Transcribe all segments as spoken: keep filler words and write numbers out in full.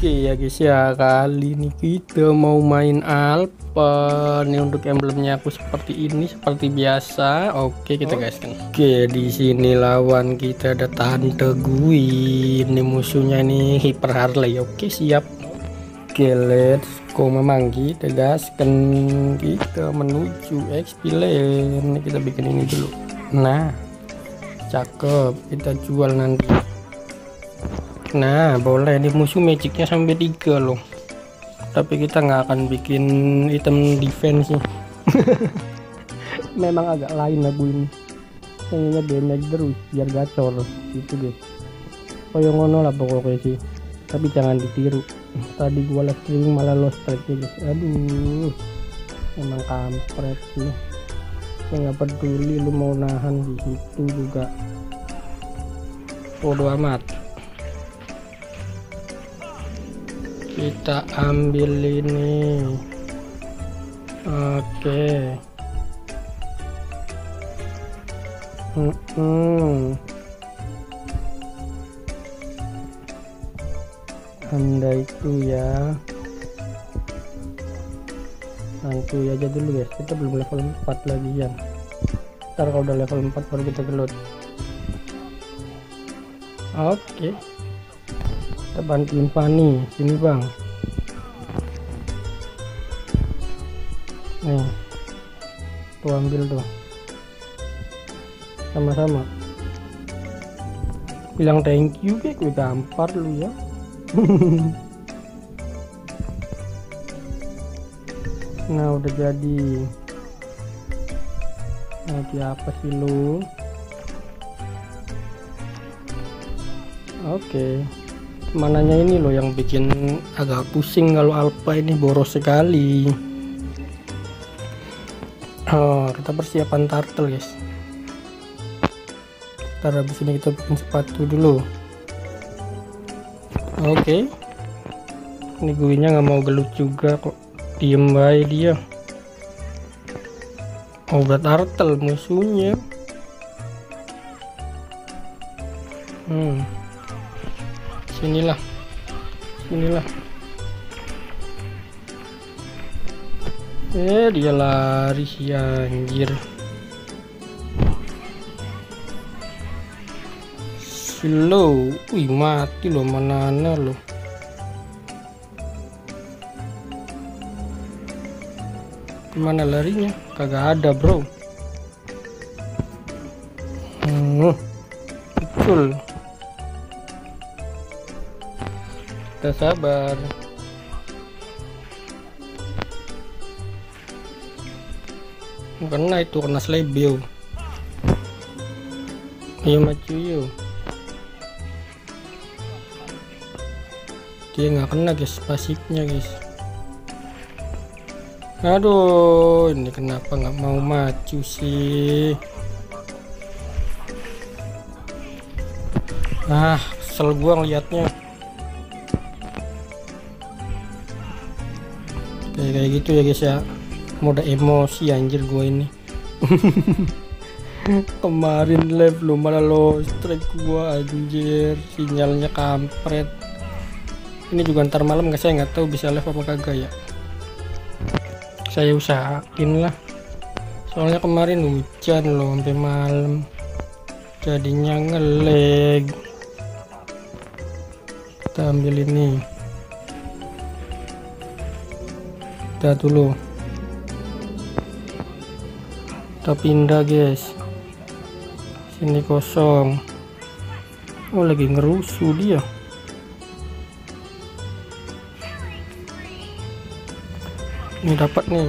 Oke ya guys ya, kali ini kita mau main Alpha nih. Untuk emblemnya aku seperti ini, seperti biasa. Oke kita guys kan. Oke, di sini lawan kita ada Tante Gui. Ini musuhnya nih Hyper Harley. Oke siap. Oke let's go, memang kita gaskan, kita menuju X P lane. Kita bikin ini dulu. Nah cakep, kita jual nanti. Nah boleh, nih musuh magicnya sampai tiga loh, tapi kita nggak akan bikin item defense sih. Memang agak lain lagu ini, kayaknya damage terus biar gacor gitu guys. Koyo ngono lah pokoknya sih, tapi jangan ditiru. Tadi gua live streaming malah lost track ya guys. Aduh emang kampret sih. Saya nggak peduli lu mau nahan di situ juga, bodo amat. Kita ambil ini. Oke. Hmm, hmm. Anda itu ya, santuy aja dulu guys, kita belum level empat lagi ya. Ntar kalau udah level empat baru kita gelut. Oke, kita bantuin Fanny sini bang. Nih tuh ambil tuh, sama-sama bilang thank you kayak gue gampar lu ya. Nah udah jadi. Nah apa sih lu? Oke, mananya ini loh yang bikin agak pusing kalau Alpha ini boros sekali. Oh, kita persiapan turtle guys. Ntar habis ini kita bikin sepatu dulu. Oke, ini gue nya nggak mau gelut juga kok, diem baik dia. Oh udah turtle musuhnya. Hmm, sinilah, sinilah. Eh dia lari si anjir. Slow, wih mati loh, mana loh. Kemana larinya? Kagak ada bro. Hmm, betul. Kita sabar. Kena itu, kena slebio. Ayo maju yuk. Dia nggak kena guys, pasifnya guys. Aduh ini kenapa nggak mau maju sih? Ah kesel gua ngeliatnya kayak kayak gitu ya guys ya. Mode emosi anjir gua ini. Kemarin live lu malah lo strike gua anjir, sinyalnya kampret. Ini juga ntar malam nggak, saya nggak tahu bisa live apa kagak ya. Saya usahain lah, soalnya kemarin hujan loh sampai malam, jadinya ngelag. Kita ambil ini, kita dulu, kita pindah guys. Sini kosong. Oh lagi ngerusuh dia. Ini dapat nih.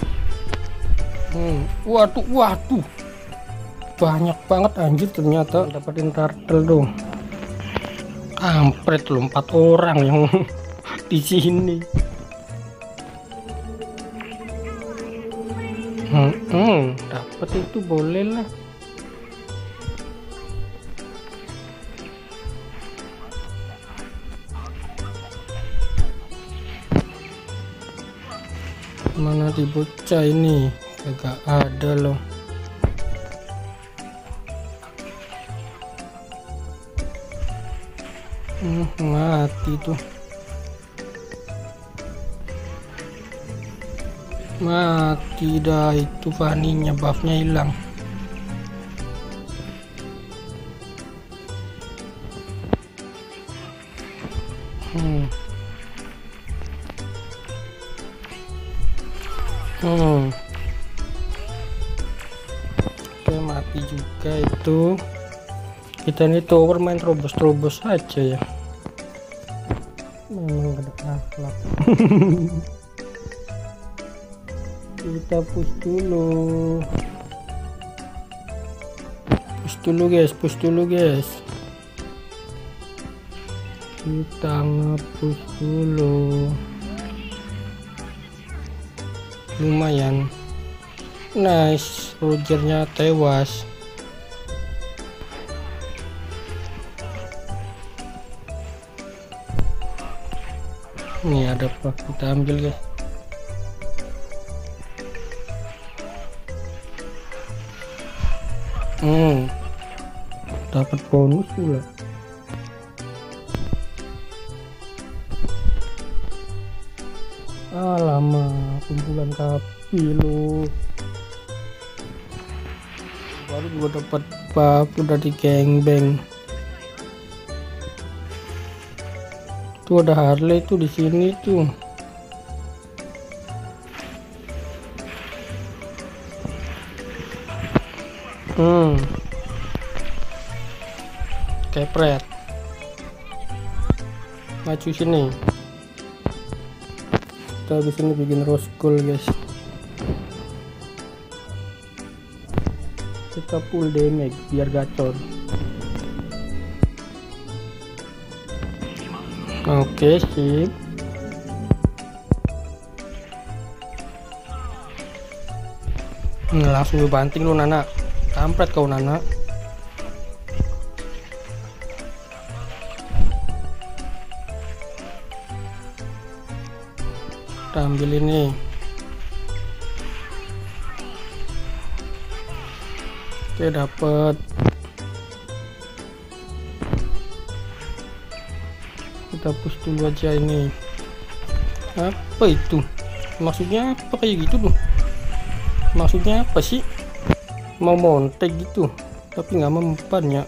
Hmm, waduh, waduh, banyak banget anjir ternyata. Dapatin turtle dong. Kampret loh, empat orang yang di sini. Hmm, hmm dapat itu boleh lah. Mana di bocah ini? Agak ada loh. Hmm, mati tuh. Mati dah itu Fanny-nya, buffnya hilang. Hmm. Hmm. Oke, mati juga itu. Kita ini tower main terobos-terobos aja ya. Memang gak ada akhlak. Kita push dulu. Push dulu guys, push dulu guys. Kita nge-push dulu. Lumayan. Nice, Rogernya tewas. Ini ada apa? Kita ambil guys. Hmm, dapat bonus pula. Alamak, kumpulan kapi lu. Baru gua dapat buff udah di gangbang. Tuh ada Harley tuh di sini tuh. Hmm. Kepret. Maju sini. Kita habis ini bikin rose gold guys. Kita full damage biar gacor. Oke, sip. Nah, langsung banting lu Nana. Kampret kau Nana. Kita ambil ini. Oke, dapat. Kita push dulu aja ini. Apa itu? Maksudnya apa kayak gitu tuh? Maksudnya apa sih? Mau montek gitu, tapi nggak mempan ya.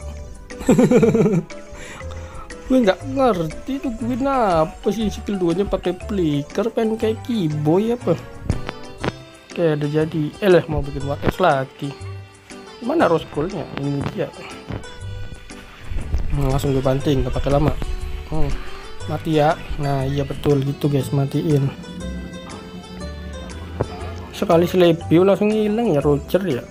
Gue nggak ngerti tuh gue apa sih skill duanya pakai flicker kan kayak keyboy apa. Kayak ada jadi. Eh lah mau bikin wates lagi. Mana rose goldnya? Ini dia. Hmm, langsung gue banting, nggak pakai lama. Hmm. Mati ya. Nah iya betul gitu guys, matiin. Sekali selebio langsung hilang ya Roger ya.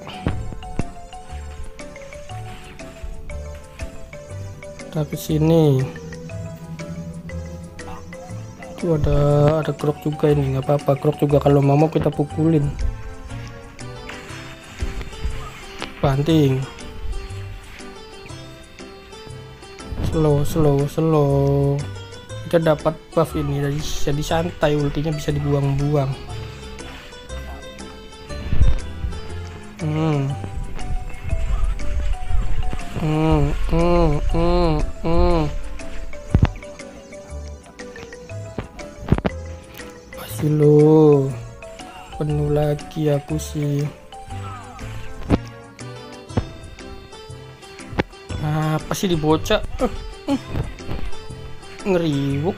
Kita ke sini. Tuh ada ada krok juga ini, nggak apa-apa. Krok juga kalau mau kita pukulin. Banting. Slow slow slow. Kita dapat buff ini dari jadi santai, ultinya bisa dibuang-buang. Hmm. Hmm, hmm, hmm, hmm. Masih lo penuh lagi aku sih. Apa sih dibocah? Uh, uh. Ngeriwuk.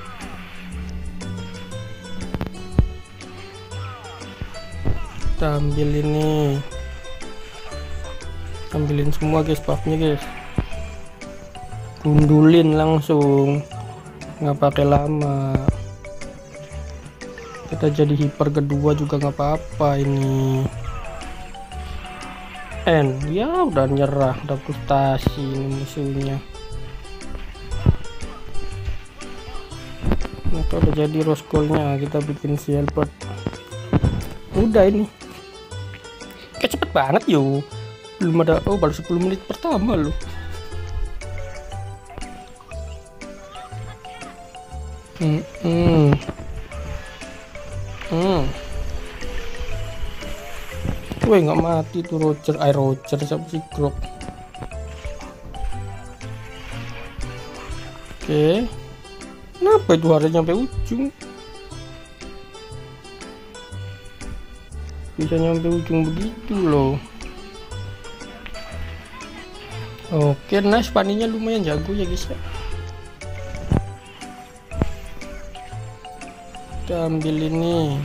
Kita ambil ini. Ambilin semua guys buffnya guys. Gundulin langsung, nggak pakai lama. Kita jadi hiper kedua juga nggak apa-apa ini. N ya udah nyerah, udah frustasi ini musuhnya. Nah, udah jadi rose goldnya, kita bikin silver. Udah ini kayak cepet banget yuk. Belum ada, oh baru sepuluh menit pertama loh. Hmm, hmm. Hmm. Weh nggak mati tuh Roger, air Roger siapa sih Grok. Oke, kenapa itu harus nyampe ujung? bisa nyampe ujung begitu loh. Oke, nice, paninya lumayan jago ya guys ya. Kita ambil ini.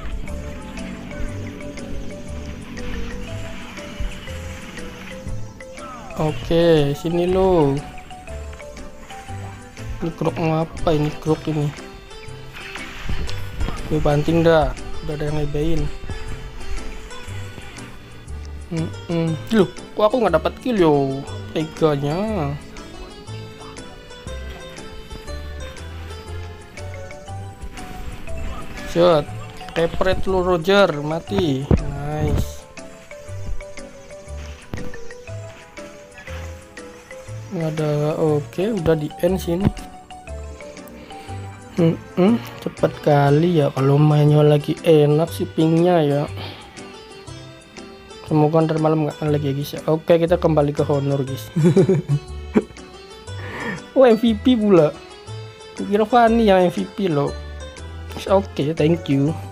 Oke, sini lo. Ini krok mau apa ini krok ini? Gue banting dah, udah ada yang ngebain. Hmm, hmm. Loh, kok aku nggak dapat kill yo? Teganya. Shot, kepret lu Roger, mati. Nice. Nggak ada, oke, udah di end sini. Hmm, hmm, cepet kali ya kalau mainnya lagi enak sih pingnya ya. Semoga ntar malam nggak lagi ya guys ya. Oke, kita kembali ke honor guys. Oh, M V P pula. Kira Fanny yang M V P loh. Oke, thank you.